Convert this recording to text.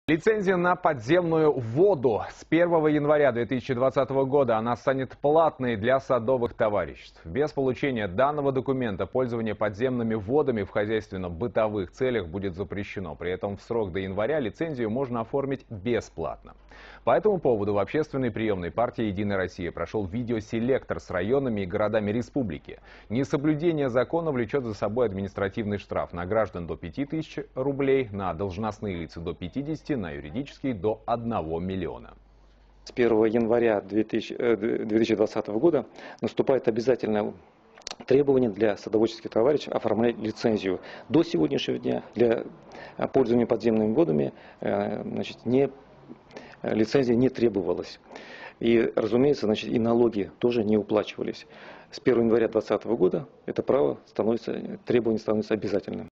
Лицензия на подземную воду. С 1 января 2020 года она станет платной для садовых товариществ. Без получения данного документа пользование подземными водами в хозяйственно-бытовых целях будет запрещено. При этом в срок до января лицензию можно оформить бесплатно. По этому поводу в общественной приемной партии «Единая Россия» прошел видеоселектор с районами и городами республики. Несоблюдение закона влечет за собой административный штраф на граждан до 5000 рублей, на должностные лица до 50, на юридические до 1 миллиона. С 1 января 2020 года наступает обязательное требование для садоводческих товарищей оформлять лицензию. До сегодняшнего дня для пользования подземными водами лицензия не требовалась. И, разумеется, и налоги тоже не уплачивались. С 1 января 2020 года это требование становится обязательным.